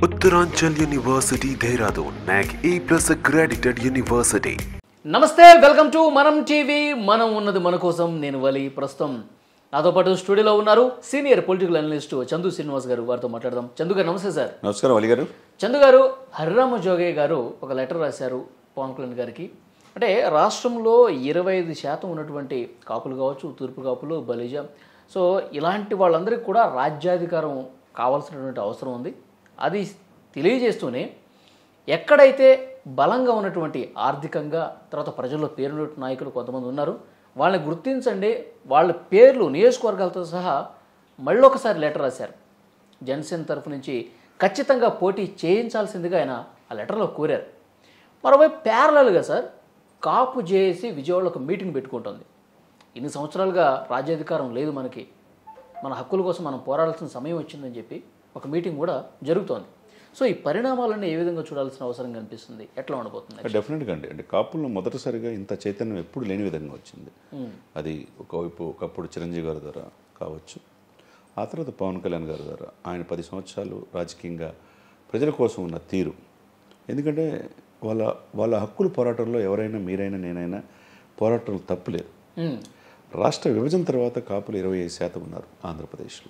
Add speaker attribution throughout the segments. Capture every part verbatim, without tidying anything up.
Speaker 1: Uttaranchal University, Dehradun, N A C A plus accredited university.
Speaker 2: నమస్తే, welcome to Manam TV. మనం ఉన్నది మన కోసం. నేను వలి. ప్రస్తుతం నాతో పాటు స్టూడియోలో ఉన్నారు senior political analyst Chandu Srinivas గారు. వారితో మాట్లాడదాం. చందు గారు నమస్తే సార్.
Speaker 3: నమస్కారం వలి గారు.
Speaker 2: చందు గారు, హరిరామ జోగయ్య గారు ఒక లెటర్ రాశారు పవన్ కళ్యాణ్ గారికి. అంటే రాష్ట్రంలో ఇరవై ఐదు శాతం ఉన్నటువంటి కాపులు కావచ్చు, తూర్పు కాపులు, బలిజ, సో ఇలాంటి వాళ్ళందరికీ కూడా రాజ్యాధికారం కావాల్సినటువంటి అవసరం ఉంది. అది తెలియజేస్తూనే ఎక్కడైతే బలంగా ఉన్నటువంటి ఆర్థికంగా, తర్వాత ప్రజల్లో పేరున్న నాయకులు కొంతమంది ఉన్నారు, వాళ్ళని గుర్తించండి, వాళ్ళ పేర్లు నియోజకవర్గాలతో సహా మళ్ళీ ఒకసారి లెటర్ రాశారు. జనసేన తరఫు నుంచి ఖచ్చితంగా పోటీ చేయించాల్సిందిగా ఆయన ఆ లెటర్లో కోరారు. మరోవైపు ప్యారలల్గా సార్ కాపు జేఏసీ విజయవాడలో ఒక మీటింగ్ పెట్టుకుంటుంది. ఇన్ని సంవత్సరాలుగా రాజ్యాధికారం లేదు మనకి, మన హక్కుల కోసం మనం పోరాడాల్సిన సమయం వచ్చిందని చెప్పి ఒక మీటింగ్ కూడా జరుగుతోంది. సో ఈ పరిణామాలన్నీ ఏ విధంగా చూడాల్సిన అవసరం కనిపిస్తుంది, ఎట్లా ఉండబోతుంది?
Speaker 3: డెఫినెట్గా అండి. అంటే కాపుల్లో మొదటిసారిగా ఇంత చైతన్యం ఎప్పుడు లేని విధంగా వచ్చింది. అది ఒకవైపు ఒకప్పుడు చిరంజీవి గారి ద్వారా కావచ్చు, ఆ తర్వాత పవన్ కళ్యాణ్ గారి ద్వారా ఆయన పది సంవత్సరాలు రాజకీయంగా ప్రజల కోసం ఉన్న తీరు. ఎందుకంటే వాళ్ళ వాళ్ళ హక్కుల పోరాటంలో ఎవరైనా, మీరైనా, నేనైనా పోరాటం తప్పులేదు. రాష్ట్ర విభజన తర్వాత కాపులు ఇరవై ఐదు శాతం ఉన్నారు ఆంధ్రప్రదేశ్లో.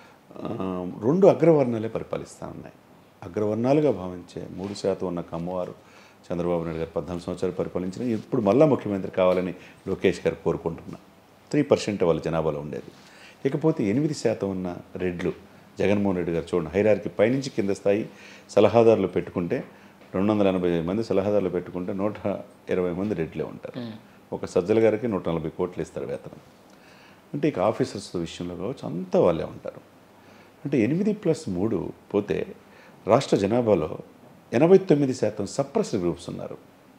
Speaker 3: రెండు అగ్రవర్ణాలే పరిపాలిస్తూ ఉన్నాయి. అగ్రవర్ణాలుగా భావించే మూడు శాతం ఉన్న కమ్మవారు చంద్రబాబు నాయుడు గారు పద్నాలుగు సంవత్సరాలు పరిపాలించిన, ఇప్పుడు మళ్ళా ముఖ్యమంత్రి కావాలని లోకేష్ గారు కోరుకుంటున్నా. త్రీ పర్సెంట్ వాళ్ళ జనాభాలో ఉండేది. ఇకపోతే ఎనిమిది శాతం ఉన్న రెడ్లు జగన్మోహన్ రెడ్డి గారు చూడండి, హైరార్కి పైనుంచి కింద స్థాయి సలహాదారులు పెట్టుకుంటే రెండు వందల ఎనభై మంది సలహాదారులు పెట్టుకుంటే నూట ఇరవై మంది రెడ్లే ఉంటారు. ఒక సజ్జల గారికి నూట నలభై కోట్లు ఇస్తారు వేతనం. అంటే ఇక ఆఫీసర్స్ విషయంలో కావచ్చు అంతా వాళ్ళే ఉంటారు. అంటే ఎనిమిది ప్లస్ మూడు పోతే రాష్ట్ర జనాభాలో ఎనభై తొమ్మిది శాతం సప్రెస్డ్ గ్రూప్స్ ఉన్నారు.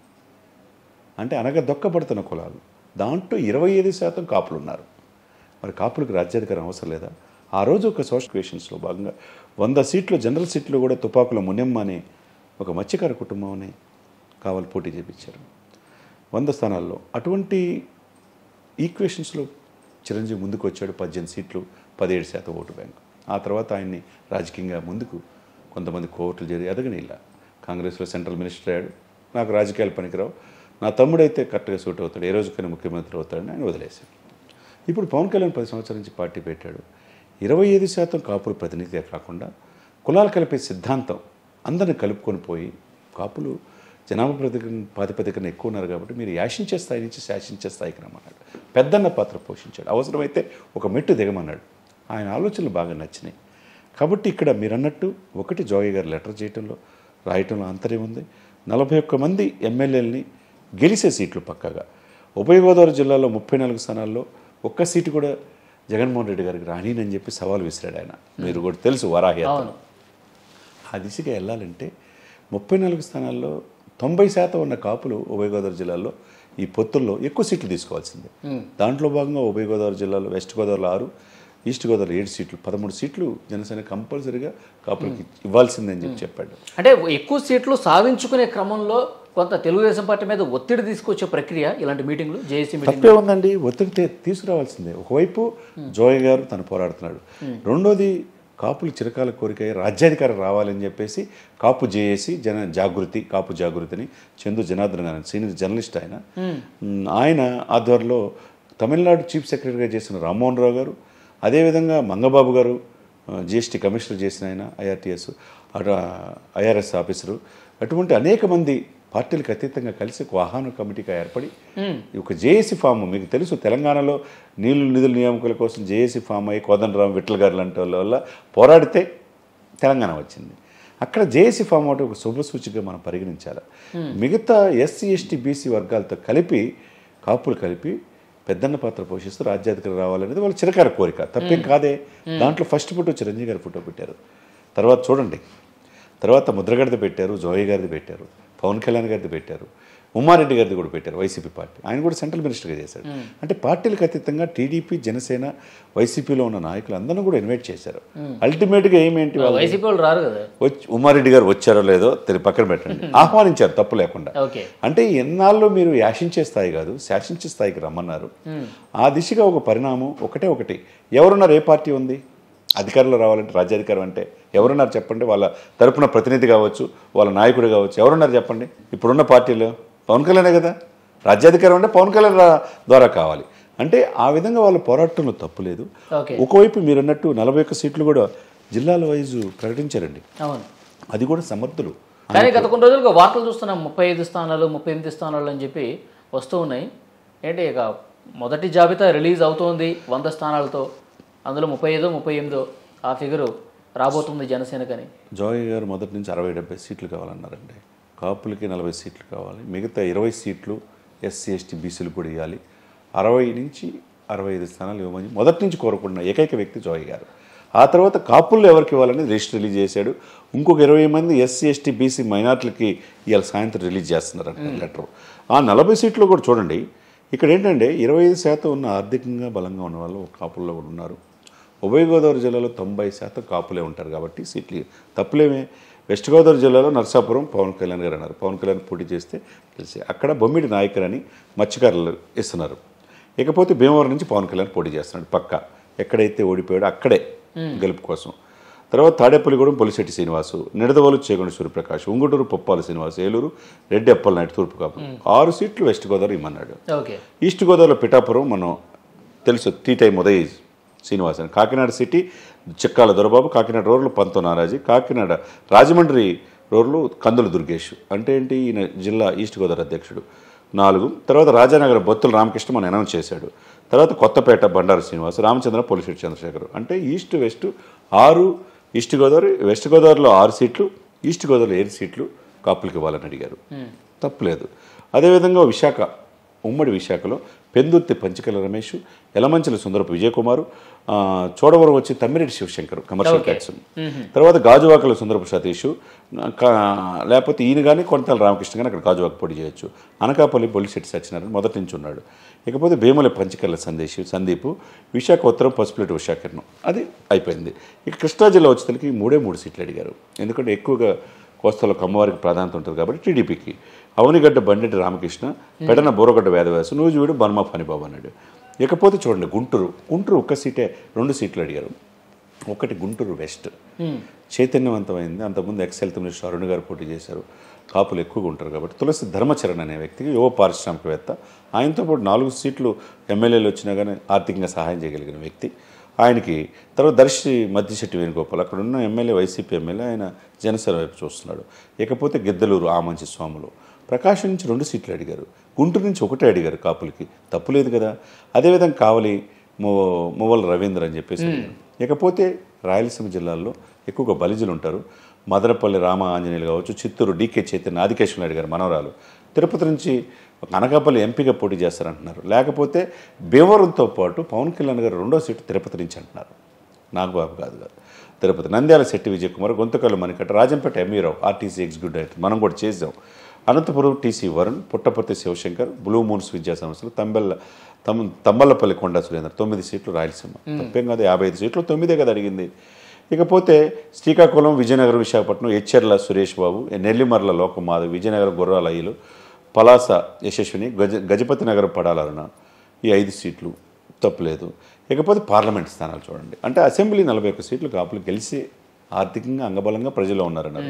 Speaker 3: అంటే అనగా దొక్కబడుతున్న కులాలు. దాంట్లో ఇరవై ఐదు శాతం కాపులు ఉన్నారు. మరి కాపులకు రాజ్యాధికారం అవసరం లేదా? ఆ రోజు ఒక సోషల్ క్వేషన్స్లో భాగంగా వంద సీట్లు జనరల్ సీట్లు కూడా తుపాకుల మునియమ్మ అనే ఒక మత్స్యకార కుటుంబాన్ని కావాలి పోటీ చేయించారు వంద స్థానాల్లో. అటువంటి ఈక్వేషన్స్లో చిరంజీవి ముందుకు వచ్చాడు. పద్దెనిమిది సీట్లు, పదిహేడు శాతం ఓటు బ్యాంకు. ఆ తర్వాత ఆయన్ని రాజకీయంగా ముందుకు కొంతమంది కోర్టులు చేరి ఎదగని ఇలా కాంగ్రెస్లో సెంట్రల్ మినిస్టర్ అయ్యాడు. నాకు రాజకీయాలు పనికిరావు, నా తమ్ముడైతే కరెక్ట్గా సూట్ అవుతాడు, ఏ రోజుకైనా ముఖ్యమంత్రి అవుతాడని ఆయన వదిలేశాడు. ఇప్పుడు పవన్ కళ్యాణ్ పది సంవత్సరాల నుంచి పార్టీ పెట్టాడు. ఇరవై ఐదు శాతం కాపులు ప్రతినిధిగా కాకుండా కులాలు కలిపే సిద్ధాంతం అందరిని కలుపుకొని పోయి, కాపులు జనాభా ప్రతిక ప్రాతిపదికన ఎక్కువ ఉన్నారు కాబట్టి మీరు యాశించే స్థాయి నుంచి శాసించే స్థాయికి రమ్మన్నాడు. పెద్దన్న పాత్ర పోషించాడు. అవసరమైతే ఒక మెట్టు దిగమన్నాడు. ఆయన ఆలోచనలు బాగా నచ్చినాయి. కాబట్టి ఇక్కడ మీరు అన్నట్టు ఒకటి జోగయ్య గారు లెటర్ చేయటంలో రాయటంలో అంతర్యం ఉంది. నలభై ఒక్క మంది ఎమ్మెల్యేలని గెలిచే సీట్లు పక్కగా ఉభయ గోదావరి జిల్లాలో ముప్పై నాలుగు స్థానాల్లో ఒక్క సీటు కూడా జగన్మోహన్ రెడ్డి గారికి రానినని చెప్పి సవాల్ విసిరాడు ఆయన. మీరు కూడా తెలుసు వరాహి. ఆ దిశగా వెళ్ళాలంటే ముప్పై నాలుగు స్థానాల్లో తొంభై శాతం ఉన్న కాపులు ఉభయ గోదావరి జిల్లాలో ఈ పొత్తుల్లో ఎక్కువ సీట్లు తీసుకోవాల్సిందే. దాంట్లో భాగంగా ఉభయ గోదావరి జిల్లాలో వెస్ట్ గోదావరిలో ఆరు, ఈస్ట్ గోదావరి ఏడు సీట్లు, పదమూడు సీట్లు జనసేన కంపల్సరీగా కాపులకి ఇవ్వాల్సిందని చెప్పి చెప్పాడు.
Speaker 2: అంటే ఎక్కువ సీట్లు సాధించుకునే క్రమంలో కొంత తెలుగుదేశం పార్టీ మీద ఒత్తిడి తీసుకొచ్చే ప్రక్రియ ఇలాంటి మీటింగ్లు జేఏసీ
Speaker 3: తప్పే ఉందండి. ఒత్తిడి తీసుకురావాల్సిందే. ఒకవైపు జోయ్ గారు తను పోరాడుతున్నాడు, రెండోది కాపులు చిరకాల కోరిక రాజ్యాధికారం రావాలని చెప్పేసి కాపు జేఏసీ జన జాగృతి కాపు జాగృతిని చందు జనార్దన్ గారు సీనియర్ జర్నలిస్ట్ ఆయన ఆయన ఆధ్వర్యంలో తమిళనాడు చీఫ్ సెక్రటరీగా చేసిన రామ్మోహన్ రావు గారు, అదేవిధంగా మంగబాబు గారు జిఎస్టీ కమిషనర్ చేసిన ఆయన, ఐఆర్టీఎస్ అటు ఐఆర్ఎస్ ఆఫీసరు, అటువంటి అనేక మంది పార్టీలకు అతీతంగా కలిసి ఒక ఆహ్వాన కమిటీగా ఏర్పడి ఒక జేఏసీ ఫామ్, మీకు తెలుసు తెలంగాణలో నీళ్లు నిధుల నియామకాల కోసం జేఏసీ ఫామ్ అయ్యి కోదండరాం విఠల్ గారు లాంటి వాళ్ళ వల్ల పోరాడితే తెలంగాణ వచ్చింది. అక్కడ జేఏసీ ఫామ్ అవటం ఒక శుభసూచిగా మనం పరిగణించాలి. మిగతా ఎస్సీ ఎస్టీ బీసీ వర్గాలతో కలిపి కాపులు కలిపి పెద్దన్న పాత్ర పోషిస్తూ రాజ్యాధికారం రావాలనేది వాళ్ళ చిరకార కోరిక, తప్పేం కాదే. దాంట్లో ఫస్ట్ ఫోటో చిరంజీవి గారి ఫోటో పెట్టారు. తర్వాత చూడండి, తర్వాత ముద్రగడది పెట్టారు, జోయ్ గారిది పెట్టారు, పవన్ కళ్యాణ్ గారిది పెట్టారు, ఉమ్మారెడ్డి గారిది కూడా పెట్టారు. వైసీపీ పార్టీ ఆయన కూడా సెంట్రల్ మినిస్టర్గా చేశాడు. అంటే పార్టీలకు అతీతంగా టీడీపీ, జనసేన, వైసీపీలో ఉన్న నాయకులు అందరినీ కూడా ఇన్వైట్ చేశారు. అల్టిమేట్గా ఏమేంటి
Speaker 2: వైసీపీ వాళ్ళు రారు కదా,
Speaker 3: వచ్చి ఉమ్మారెడ్డి గారు వచ్చారో లేదో తెలియ పక్కన పెట్టండి, ఆహ్వానించారు తప్పు లేకుండా. అంటే ఎన్నాళ్ళు మీరు యాశించే స్థాయి కాదు శాసించే స్థాయికి రమ్మన్నారు. ఆ దిశగా ఒక పరిణామం ఒకటే ఒకటి. ఎవరున్నారు? ఏ పార్టీ ఉంది? అధికారంలో రావాలంటే రాజ్యాధికారం అంటే ఎవరున్నారు చెప్పండి? వాళ్ళ తరపున ప్రతినిధి కావచ్చు, వాళ్ళ నాయకుడు కావచ్చు, ఎవరున్నారు చెప్పండి? ఇప్పుడున్న పార్టీలో పవన్ కళ్యాణే కదా. రాజ్యాధికారం అంటే పవన్ కళ్యాణ్ ద్వారా కావాలి అంటే ఆ విధంగా వాళ్ళు పోరాటంలో తప్పులేదు. ఒకవైపు మీరు అన్నట్టు నలభై ఒక్క సీట్లు కూడా జిల్లాల వైజు ప్రకటించారండి. అది కూడా సమర్థులు.
Speaker 2: కానీ గత కొన్ని రోజులుగా వార్తలు చూస్తున్నాం, ముప్పై ఐదు స్థానాలు ముప్పై ఎనిమిది స్థానాలు అని చెప్పి వస్తూ ఉన్నాయి. ఏంటి ఇక మొదటి జాబితా రిలీజ్ అవుతోంది వంద స్థానాలతో, అందులో ముప్పై ఐదో ముప్పై ఎనిమిదో ఆ ఫిగరు రాబోతుంది జనసేనకని.
Speaker 3: జోగి గారు మొదటి నుంచి అరవై డెబ్బై సీట్లు కావాలన్నారండి. కాపులకి నలభై సీట్లు కావాలి, మిగతా ఇరవై సీట్లు ఎస్సీ ఎస్టీ బీసీలు కూడా ఇవ్వాలి. అరవై నుంచి అరవై ఐదు స్థానాలు ఇవ్వమని మొదటి నుంచి కోరుకున్న ఏకైక వ్యక్తి జోగి గారు. ఆ తర్వాత కాపుల్లో ఎవరికి ఇవ్వాలని లిస్ట్ రిలీజ్ చేశాడు. ఇంకొక ఇరవై మంది ఎస్సీ ఎస్టీ బీసీ మైనార్టీలకి ఇవాళ సాయంత్రం రిలీజ్ చేస్తున్నారు అంటే లెటర్. ఆ నలభై సీట్లు కూడా చూడండి, ఇక్కడ ఏంటంటే ఇరవై ఐదు శాతం ఉన్న ఆర్థికంగా బలంగా ఉన్న వాళ్ళు కాపుల్లో కూడా ఉన్నారు. ఉభయ గోదావరి జిల్లాలో తొంభై శాతం కాపులే ఉంటారు కాబట్టి సీట్లు తప్పులేమే. వెస్ట్ గోదావరి జిల్లాలో నరసాపురం పవన్ కళ్యాణ్ గారు అన్నారు, పవన్ కళ్యాణ్ పోటీ చేస్తే తెలిసి అక్కడ బొమ్మిడి నాయకులని మత్స్యకారులు ఇస్తున్నారు. ఇకపోతే భీమవరం నుంచి పవన్ కళ్యాణ్ పోటీ చేస్తున్నాడు పక్క, ఎక్కడైతే ఓడిపోయాడో అక్కడే గెలుపు కోసం. తర్వాత తాడేపల్లిగూడెం పొలిశెట్టి శ్రీనివాసు, నిడదవోలు చేగొండ సూర్యప్రకాష్, ఉంగుటూరు పొప్పాల శ్రీనివాసు, ఏలూరు రెడ్డి అప్పలనాయుడు తూర్పు కాపు. ఆరు సీట్లు వెస్ట్ గోదావరి ఇమ్మన్నాడు. ఈస్ట్ గోదావరిలో పిఠాపురం మనం తెలుసు tea time Uday Srinivasan, Kakinada city Chikkala Dorababu, Kakinada రోడ్లు పంతో నారాజీ, కాకినాడ రాజమండ్రి రోడ్లు కందుల దుర్గేష్. అంటే ఏంటి, ఈయన జిల్లా ఈస్ట్ గోదావరి అధ్యక్షుడు. నాలుగు. తర్వాత రాజానగర్ బొత్తుల రామకృష్ణ మనం అనౌన్స్ చేశాడు. తర్వాత కొత్తపేట బండారు శ్రీనివాస్, రామచంద్ర పొలిశెట్టి చంద్రశేఖర్. అంటే ఈస్ట్ వెస్ట్ ఆరు, ఈస్ట్ గోదావరి వెస్ట్ గోదావరిలో ఆరు సీట్లు, ఈస్ట్ గోదావరిలో ఏడు సీట్లు కాపులకి ఇవ్వాలని అడిగారు. తప్పులేదు. అదేవిధంగా విశాఖ, ఉమ్మడి విశాఖలో పెందుర్తి పంచకల రమేష్, యలమంచిల సుందరపు విజయకుమారు, చోడవరం వచ్చి తమ్మిరెడ్డి శివశంకర్ కమర్షియల్ ట్యాక్స్, తర్వాత గాజువాకల సుందరపు సతీష్, లేకపోతే ఈయన కానీ కొంతల రామకృష్ణ కానీ అక్కడ గాజువాక పోటీ చేయొచ్చు. అనకాపల్లి పొలిశెట్టి సత్యనారాయణ మొదటి నుంచి ఉన్నాడు. ఇకపోతే భీముల పంచకల్ల సందేశ్ సందీప్, విశాఖ ఉత్తరం పసుపులేటి ఉషాకిరణం. అది అయిపోయింది. ఇక కృష్ణా జిల్లా వచ్చేసరికి మూడే మూడు సీట్లు అడిగారు. ఎందుకంటే ఎక్కువగా కోస్తాలో కమ్మవారికి ప్రాధాన్యత ఉంటుంది కాబట్టి టీడీపీకి. అవనిగడ్డ బండెడ్డి రామకృష్ణ, పెడన బోరగడ్డ వేదవ్యాసు, నూజివీడు బర్మా ఫణిబాబు అన్నాడు. ఇకపోతే చూడండి గుంటూరు, గుంటూరు ఒక్క సీటే రెండు సీట్లు అడిగారు. ఒకటి గుంటూరు వెస్ట్ చైతన్యవంతమైంది. అంతకుముందు ఎక్స్ హెల్త్ మినిస్టర్ అరుణ్ గారు పోటీ చేశారు. కాపులు ఎక్కువగా ఉంటారు కాబట్టి తులసి ధర్మచరణ్ అనే వ్యక్తికి యువ పారిశ్రామికవేత్త, ఆయనతో పాటు నాలుగు సీట్లు ఎమ్మెల్యేలు వచ్చినా కానీ ఆర్థికంగా సహాయం చేయగలిగిన వ్యక్తి ఆయనకి. తర్వాత దర్శి మద్దిశెట్టి వేణుగోపాల్, అక్కడ ఉన్న ఎమ్మెల్యే వైసీపీ ఎమ్మెల్యే, ఆయన జనసేన వైపు చూస్తున్నాడు. ఇకపోతే గిద్దలూరు ఆమంచి స్వాములు, ప్రకాశం నుంచి రెండు సీట్లు అడిగారు, గుంటూరు నుంచి ఒకటే అడిగారు కాపులకి. తప్పులేదు కదా. అదేవిధంగా కావలి మో మువ్వల రవీంద్ర అని చెప్పేసి. ఇకపోతే రాయలసీమ జిల్లాల్లో ఎక్కువగా బలిజులు ఉంటారు. మదనపల్లి రామ ఆంజనేయులు కావచ్చు, చిత్తూరు డీకే చైతన్య ఆదికేశ్వర నాయుడు గారు మనవరాలు, తిరుపతి నుంచి అనకాపల్లి ఎంపీగా పోటీ చేస్తారంటున్నారు. లేకపోతే భీమవరంతో పాటు పవన్ కళ్యాణ్ గారు రెండో సీటు తిరుపతి నుంచి అంటున్నారు. నాగబాబు కాదు కాదు తిరుపతి. నంద్యాల శెట్టి విజయకుమార్, గొంతకల్లు మణికట్ట, రాజంపేట ఎంఈరావు ఆర్టీసీ ఎగ్జిక్యూటివ్ డైరెక్టర్, మనం కూడా చేసాం. Anantapur TC Varun, Puttaparthi Sivashankar, blue moons విద్యా సంస్థలు, తంబెల్ల తమ్ తంబల్లపల్లి కొండా సురేందర్. తొమ్మిది సీట్లు రాయలసీమ. తప్పేం కాదు, యాభై ఐదు సీట్లు తొమ్మిదే కదా అడిగింది. ఇకపోతే శ్రీకాకుళం, విజయనగరం, విశాఖపట్నం హెచ్చెర్ల సురేష్ బాబు, నెల్లిమర్ల లోకమాధవ్, విజయనగరం గుర్రాల అయ్యలు, పలాస యశస్విని, గజ గజపతి నగరం పడాలరుణ. ఈ ఐదు సీట్లు తప్పులేదు. ఇకపోతే పార్లమెంట్ స్థానాలు చూడండి. అంటే అసెంబ్లీ నలభై ఒక్క సీట్లు కాపులు గెలిచి ఆర్థికంగా అంగబలంగా ప్రజల్లో ఉన్నారన్నారు.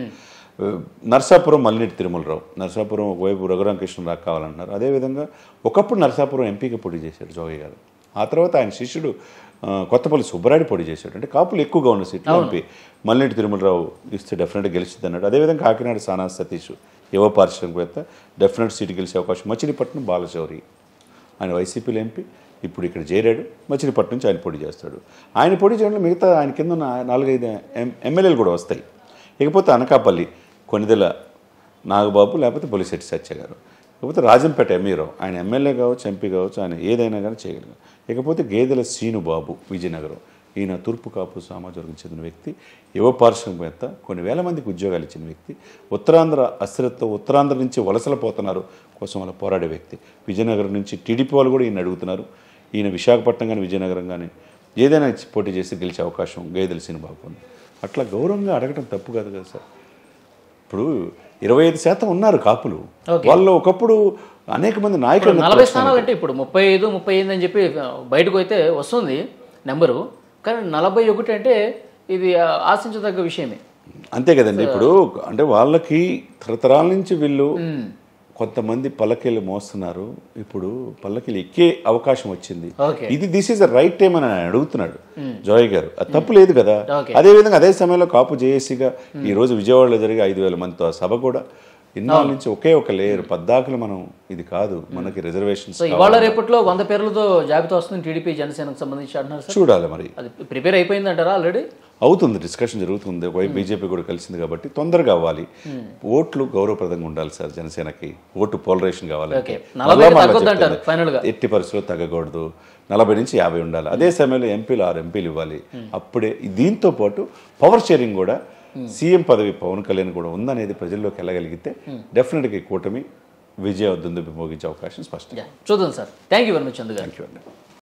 Speaker 3: నర్సాపురం మల్లినేటి తిరుమలరావు, నర్సాపురం ఒకవైపు రఘురామకృష్ణరావు కావాలన్నారు. అదేవిధంగా ఒకప్పుడు నర్సాపురం ఎంపీగా పోటీ చేశాడు జోగి గారు. ఆ తర్వాత ఆయన శిష్యుడు కొత్తపల్లి సుబ్బరాయుడు పోటీ చేశాడు. అంటే కాపులు ఎక్కువగా ఉన్న సీట్లు ఎంపీ మల్లినేటి తిరుమలరావు ఇస్తే డెఫినెట్గా గెలుస్తుంది అన్నాడు. అదేవిధంగా కాకినాడ సానా సతీష్ యువ పారిశ్రామికవేత్త, డెఫినెట్ సీటు గెలిచే అవకాశం. మచిలీపట్నం బాలశౌరి, ఆయన వైసీపీలో ఎంపీ, ఇప్పుడు ఇక్కడ చేరాడు. మచిలీపట్నం నుంచి ఆయన పోటీ చేస్తాడు. ఆయన పోటీ చేయడంలో మిగతా ఆయన కింద ఉన్న నాలుగైదు ఎం ఎమ్మెల్యేలు కూడా వస్తాయి. ఇకపోతే అనకాపల్లి కొనిదెల నాగబాబు, లేకపోతే పొలిశెట్టి సత్య గారు. ఇకపోతే రాజంపేట ఎంఈరావు, ఆయన ఎమ్మెల్యే కావచ్చు, ఎంపీ కావచ్చు, ఆయన ఏదైనా కానీ చేయగలిగారు. ఇకపోతే గేదెల శ్రీనుబాబు విజయనగరం, ఈయన తూర్పు కాపు సమాజవర్గం చెందిన వ్యక్తి, యువ పారిశ్రామికవేత్త, కొన్ని వేల మందికి ఉద్యోగాలు ఇచ్చిన వ్యక్తి, ఉత్తరాంధ్ర అస్థిరత్వం, ఉత్తరాంధ్ర నుంచి వలసలు పోతున్నారు కోసం అలా పోరాడే వ్యక్తి. విజయనగరం నుంచి టీడీపీ వాళ్ళు కూడా ఈయన అడుగుతున్నారు. ఈయన విశాఖపట్నం కానీ విజయనగరం కానీ ఏదైనా పోటీ చేసి గెలిచే అవకాశం గేదెల శ్రీనుబాబు ఉంది. అట్లా గౌరవంగా అడగటం తప్పు కాదు కదా సార్. ఇప్పుడు ఇరవై ఐదు శాతం ఉన్నారు కాపులు, వాళ్ళు ఒకప్పుడు అనేక మంది నాయకులు.
Speaker 2: నలభై స్థానాలు అంటే ఇప్పుడు ముప్పై ఐదు ముప్పై ఎనిమిది అని చెప్పి బయటకు అయితే వస్తుంది నెంబరు, కానీ నలభై ఒకటి అంటే ఇది ఆ, ఆశించదగ్గ విషయమే.
Speaker 3: అంతే కదండి. ఇప్పుడు అంటే వాళ్ళకి తరతరాల నుంచి వీళ్ళు కొంతమంది పల్లకీలు మోస్తున్నారు, ఇప్పుడు పల్లకీలు ఎక్కే అవకాశం వచ్చింది,
Speaker 2: ఓకే.
Speaker 3: ఇది this is the right time అని ఆయన అడుగుతున్నాడు జోయ్ గారు. అది తప్పు లేదు కదా.
Speaker 2: ఓకే.
Speaker 3: అదే విధంగా అదే సమయంలో కాపు జేఏసీగా ఈ రోజు విజయవాడలో జరిగే ఐదు వేల మందితో ఆ సభ కూడా ఇన్నాళ్ళ నుంచి ఒకే ఒక లేయర్ పద్దాకులు మనం ఇది కాదు, మనకి రిజర్వేషన్స్
Speaker 2: సో ఇవాళ రేపట్లో వంద పేర్లతో జాబితా వస్తుంది టీడీపీ జనసేనకు సంబంధించి అంటున్నారు సార్.
Speaker 3: చూడాలి మరి.
Speaker 2: అది ప్రిపేర్ అయిపోయింది అంటారా ఆల్రెడీ?
Speaker 3: అవుతుంది, డిస్కషన్ జరుగుతుంది. ఒకవైపు బీజేపీ కూడా కలిసింది కాబట్టి తొందరగా అవ్వాలి. ఓట్లు గౌరవప్రదంగా ఉండాలి సార్ జనసేనకి. ఓటు పోలరేషన్ కావాలి, ఎట్టి పరిస్థితుల్లో తగ్గకూడదు. నలభై నుంచి యాభై ఉండాలి. అదే సమయంలో ఎంపీలు ఆరు ఎంపీలు ఇవ్వాలి. అప్పుడే దీంతో పాటు పవర్ షేరింగ్ కూడా, సీఎం పదవి పవన్ కళ్యాణ్ కూడా ఉందనేది ప్రజల్లోకి వెళ్ళగలిగితే డెఫినెట్గా ఈ కూటమి విజయ దుందుబి మోగించే అవకాశం స్పష్టంగా.
Speaker 2: చూద్దాం sir. Thank you very much. అందుగా
Speaker 3: థ్యాంక్ యూ అండి.